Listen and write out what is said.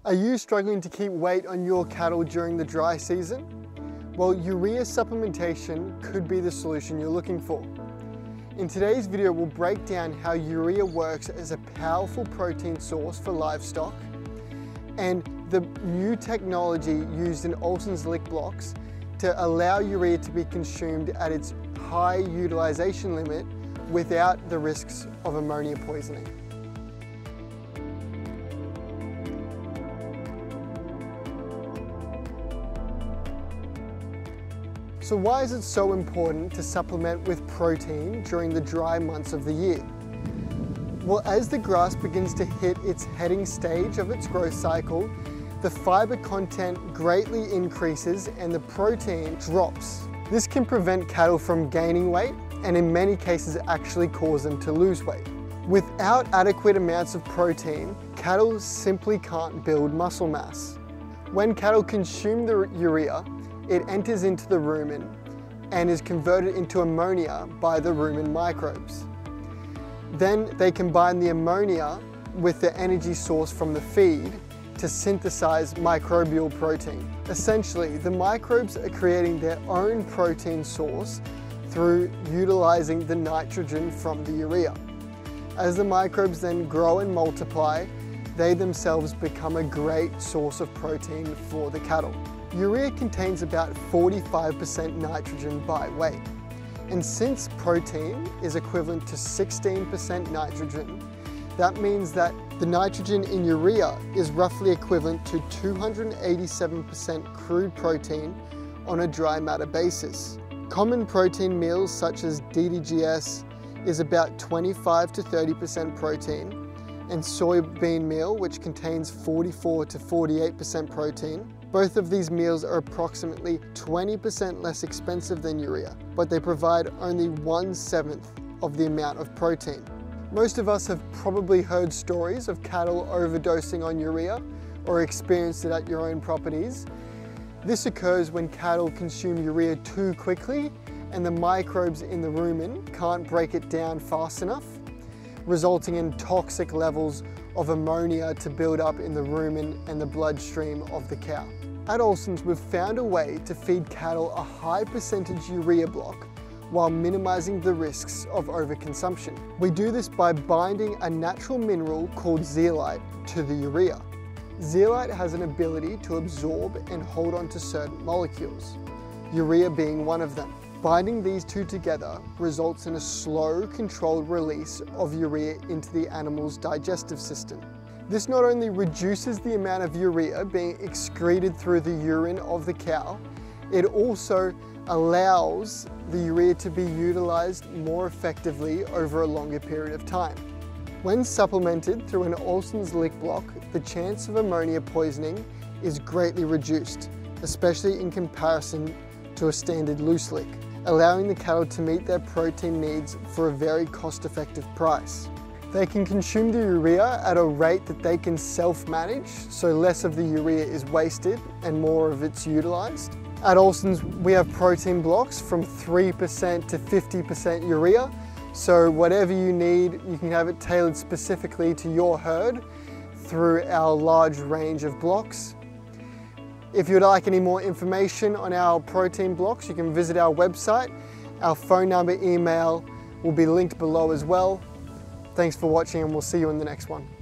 Are you struggling to keep weight on your cattle during the dry season? Well, urea supplementation could be the solution you're looking for. In today's video, we'll break down how urea works as a powerful protein source for livestock and the new technology used in Olsen's lick blocks to allow urea to be consumed at its high utilization limit without the risks of ammonia poisoning. So why is it so important to supplement with protein during the dry months of the year? Well, as the grass begins to hit its heading stage of its growth cycle, the fiber content greatly increases and the protein drops. This can prevent cattle from gaining weight and in many cases actually cause them to lose weight. Without adequate amounts of protein, cattle simply can't build muscle mass. When cattle consume the urea, it enters into the rumen and is converted into ammonia by the rumen microbes. Then they combine the ammonia with the energy source from the feed to synthesize microbial protein. Essentially, the microbes are creating their own protein source through utilizing the nitrogen from the urea. As the microbes then grow and multiply, they themselves become a great source of protein for the cattle. Urea contains about 45% nitrogen by weight. And since protein is equivalent to 16% nitrogen, that means that the nitrogen in urea is roughly equivalent to 287% crude protein on a dry matter basis. Common protein meals such as DDGS is about 25 to 30% protein, and soybean meal, which contains 44 to 48% protein. Both of these meals are approximately 20% less expensive than urea, but they provide only 1/7 of the amount of protein. Most of us have probably heard stories of cattle overdosing on urea or experienced it at your own properties. This occurs when cattle consume urea too quickly and the microbes in the rumen can't break it down fast enough, resulting in toxic levels of ammonia to build up in the rumen and the bloodstream of the cow. At Olsen's, we've found a way to feed cattle a high percentage urea block while minimizing the risks of overconsumption. We do this by binding a natural mineral called zeolite to the urea. Zeolite has an ability to absorb and hold on to certain molecules, urea being one of them. Binding these two together results in a slow, controlled release of urea into the animal's digestive system. This not only reduces the amount of urea being excreted through the urine of the cow, it also allows the urea to be utilized more effectively over a longer period of time. When supplemented through an Olsen's lick block, the chance of ammonia poisoning is greatly reduced, especially in comparison to a standard loose lick, allowing the cattle to meet their protein needs for a very cost-effective price. They can consume the urea at a rate that they can self-manage, so less of the urea is wasted and more of it's utilized. At Olsen's, we have protein blocks from 3% to 50% urea, so whatever you need, you can have it tailored specifically to your herd through our large range of blocks. If you'd like any more information on our protein blocks, you can visit our website. Our phone number, email will be linked below as well. Thanks for watching and we'll see you in the next one.